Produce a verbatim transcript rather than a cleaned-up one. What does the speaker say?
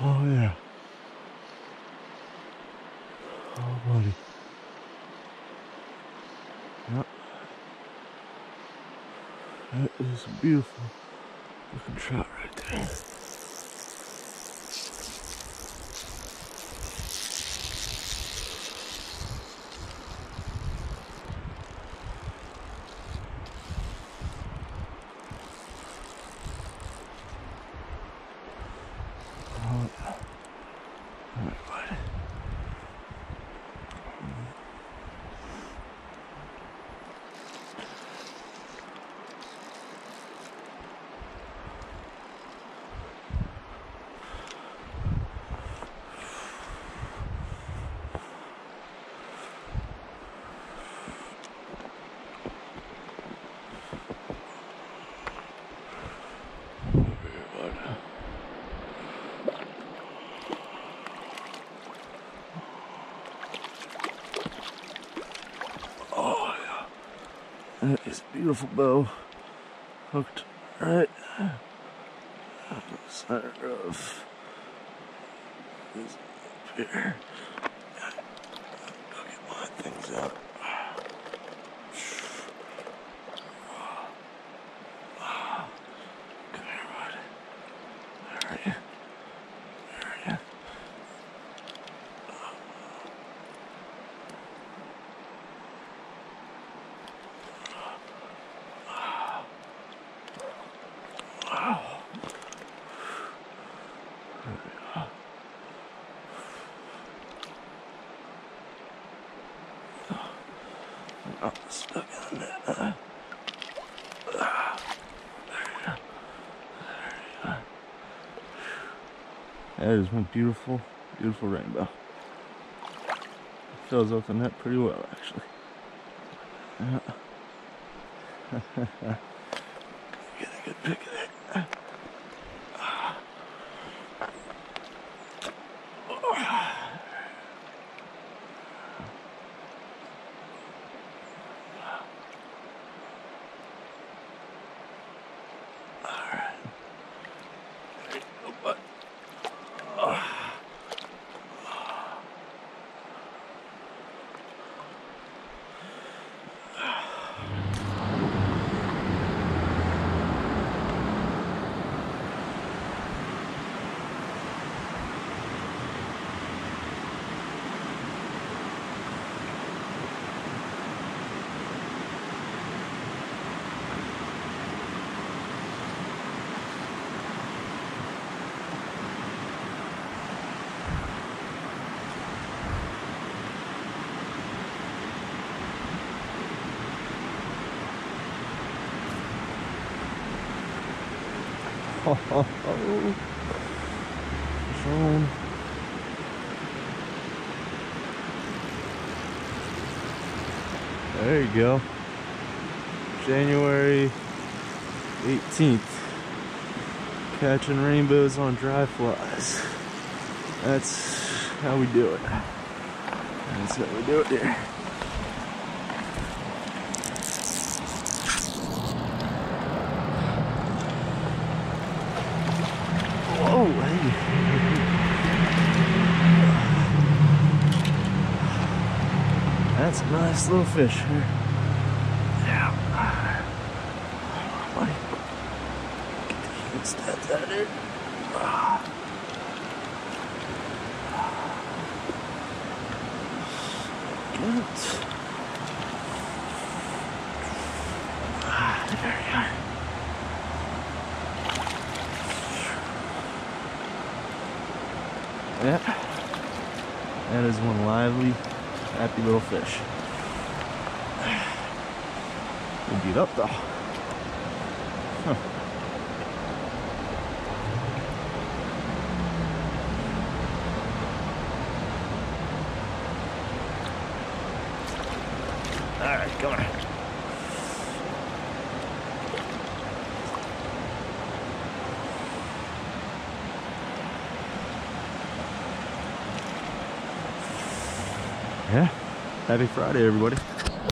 Oh yeah. Oh buddy. Yep. That is a beautiful looking trout right there. Oh yeah. All right, buddy. Oh yeah, that is a beautiful bow, hooked right in the center of this up here. Go get my things out. Come here, bud. There are you. There are you. Oh, stuck in there. Uh, uh, there you go. There you go. That is one beautiful, beautiful rainbow. It fills up the net pretty well, actually. Yeah. Get a good pick of it. Oh, oh, oh. Sean. There you go. January eighteenth. Catching rainbows on dry flies. That's how we do it. That's how we do it here. Oh, hey. That's a nice little fish here. Yeah. Buddy. Get the stats out of there. Get it. Ah, there you are. Yeah, that is one lively, happy little fish. We'll beat up though. Huh. All right, come on. Yeah, happy Friday, everybody.